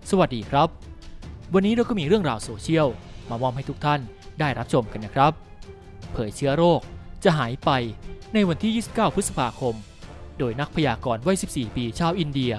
สวัสดีครับวันนี้เราก็มีเรื่องราวโซเชียลมามอบให้ทุกท่านได้รับชมกันนะครับเผยเชื้อโรคจะหายไปในวันที่ 29 พฤษภาคมโดยนักพยากรณ์วัย 14 ปีชาวอินเดีย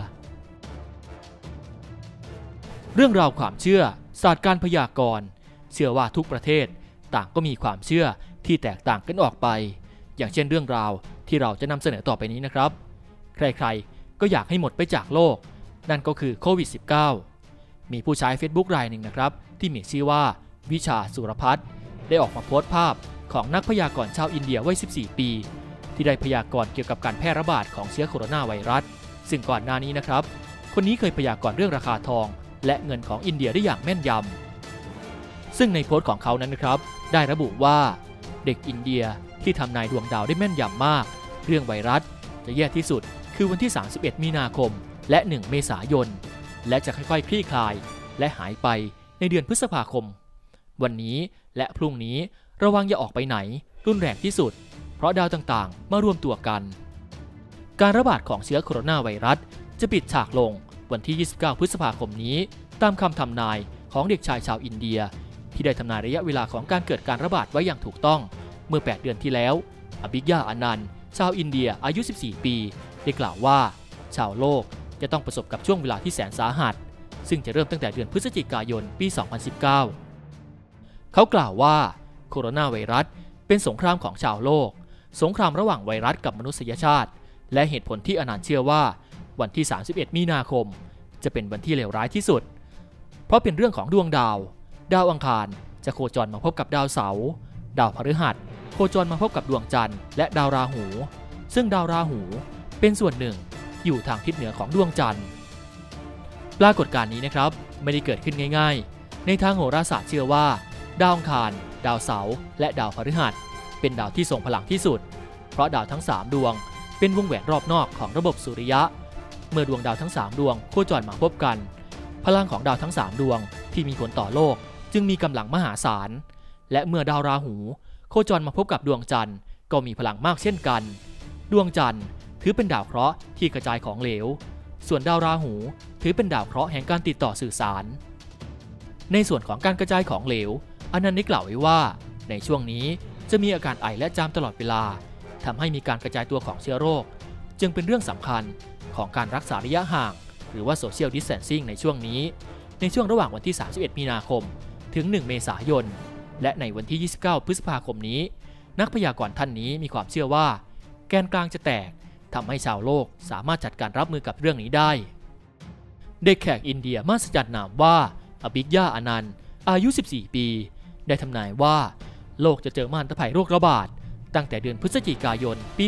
เรื่องราวความเชื่อศาสตร์การพยากรณ์เชื่อว่าทุกประเทศต่างก็มีความเชื่อที่แตกต่างกันออกไปอย่างเช่นเรื่องราวที่เราจะนำเสนอต่อไปนี้นะครับใครๆก็อยากให้หมดไปจากโลกนั่นก็คือโควิด -19 มีผู้ใช้ Facebook รายหนึ่งนะครับที่มีชื่อว่าวิชาสุรพัฒน์ได้ออกมาโพสต์ภาพของนักพยากรณ์ชาวอินเดียวัย 14 ปีที่ได้พยากรณ์เกี่ยวกับการแพร่ระบาดของเชื้อโคโรนาไวรัสซึ่งก่อนหน้านี้นะครับคนนี้เคยพยากรณ์เรื่องราคาทองและเงินของอินเดียได้อย่างแม่นยำซึ่งในโพสต์ของเขานั้นนะครับได้ระบุว่าเด็กอินเดียที่ทำนายดวงดาวได้แม่นยำมากเรื่องไวรัสจะแย่ที่สุดคือวันที่ 31 มีนาคมและ 1 เมษายนและจะค่อยๆคลี่คลายและหายไปในเดือนพฤษภาคมวันนี้และพรุ่งนี้ระวังอย่าออกไปไหนรุนแรงที่สุดเพราะดาวต่างๆมารวมตัวกันการระบาดของเชื้อโคโรนาไวรัสจะปิดฉากลงวันที่ 29 พฤษภาคมนี้ตามคำทำนายของเด็กชายชาวอินเดียที่ได้ทำนายระยะเวลาของการเกิดการระบาดไว้อย่างถูกต้องเมื่อ 8 เดือนที่แล้วอบิยาอนันต์ชาวอินเดียอายุ 14 ปีได้กล่าวว่าชาวโลกจะต้องประสบกับช่วงเวลาที่แสนสาหัสซึ่งจะเริ่มตั้งแต่เดือนพฤศจิกายนปี 2019 เขากล่าวว่าโคโรนาไวรัสเป็นสงครามของชาวโลกสงครามระหว่างไวรัสกับมนุษยชาติและเหตุผลที่อนันต์เชื่อว่าวันที่ 31 มีนาคมจะเป็นวันที่เลวร้ายที่สุดเพราะเป็นเรื่องของดวงดาวอังคารจะโคจรมาพบกับดาวเสาร์ดาวพฤหัสโคจรมาพบกับดวงจันทร์และดาวราหูซึ่งดาวราหูเป็นส่วนหนึ่งอยู่ทางทิศเหนือของดวงจันทร์ปรากฏการณ์นี้นะครับไม่ได้เกิดขึ้นง่ายๆในทางโหราศาสตร์เชื่อว่าดาวอังคารดาวเสาร์และดาวพฤหัสเป็นดาวที่ทรงพลังที่สุดเพราะดาวทั้ง3ดวงเป็นวงแหวนรอบนอกของระบบสุริยะเมื่อดวงดาวทั้ง3ดวงโคจรมาพบกันพลังของดาวทั้ง3ดวงที่มีผลต่อโลกจึงมีกำลังมหาศาลและเมื่อดาวราหูโคจรมาพบกับดวงจันทร์ก็มีพลังมากเช่นกันดวงจันทร์ถือเป็นดาวเคราะห์ที่กระจายของเหลวส่วนดาวราหูถือเป็นดาวเคราะห์แห่งการติดต่อสื่อสารในส่วนของการกระจายของเหลวอนันต์ได้กล่าวไว้ว่าในช่วงนี้จะมีอาการไอและจามตลอดเวลาทำให้มีการกระจายตัวของเชื้อโรคจึงเป็นเรื่องสำคัญของการรักษาระยะห่างหรือว่า Social Distancing ในช่วงนี้ในช่วงระหว่างวันที่ 31 มีนาคมถึง 1 เมษายนและในวันที่ 29 พฤษภาคมนี้นักพยากรณ์ท่านนี้มีความเชื่อว่าแกนกลางจะแตกทำให้ชาวโลกสามารถจัดการรับมือกับเรื่องนี้ได้เด็กแขกอินเดียมาสจัดนามว่าอบิยาอนันต์อายุ 14 ปีได้ทำนายว่าโลกจะเจอมหันตภัยโรคระบาดตั้งแต่เดือนพฤศจิกายนปี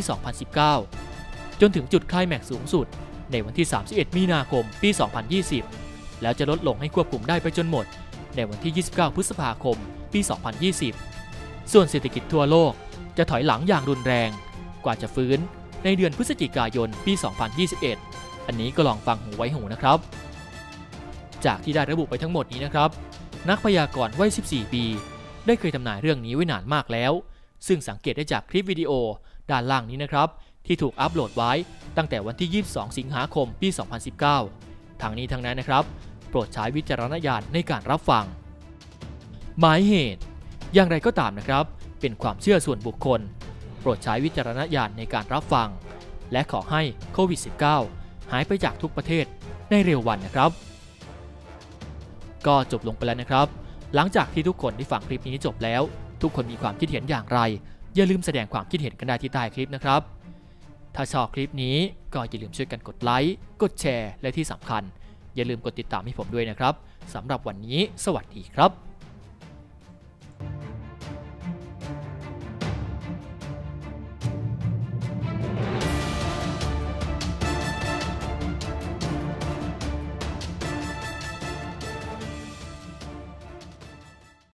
2019 จนถึงจุดไคลแม็กซ์สูงสุดในวันที่ 31 มีนาคมปี 2020 แล้วจะลดลงให้ควบคุมได้ไปจนหมดในวันที่ 29 พฤษภาคมปี 2020 ส่วนเศรษฐกิจทั่วโลกจะถอยหลังอย่างรุนแรงกว่าจะฟื้นในเดือนพฤศจิกายนปี 2021 อันนี้ก็ลองฟังหูไว้หูนะครับจากที่ได้ระบุไปทั้งหมดนี้นะครับนักพยากรณ์วัย 14 ปีได้เคยทำนายเรื่องนี้ไว้นานมากแล้วซึ่งสังเกตได้จากคลิปวิดีโอด้านล่างนี้นะครับที่ถูกอัปโหลดไว้ตั้งแต่วันที่ 22 สิงหาคม ปี 2019 ทางนี้ทั้งนั้นนะครับโปรดใช้วิจารณญาณในการรับฟังหมายเหตุอย่างไรก็ตามนะครับเป็นความเชื่อส่วนบุคคลโปรดใช้วิจารณญาณในการรับฟังและขอให้โควิด -19 หายไปจากทุกประเทศในเร็ววันนะครับก็จบลงไปแล้วนะครับหลังจากที่ทุกคนได้ฟังคลิปนี้จบแล้วทุกคนมีความคิดเห็นอย่างไรอย่าลืมแสดงความคิดเห็นกันได้ที่ใต้คลิปนะครับถ้าชอบคลิปนี้ก็อย่าลืมช่วยกันกดไลค์กดแชร์และที่สำคัญอย่าลืมกดติดตามให้ผมด้วยนะครับสำหรับวันนี้สวัสดีครับ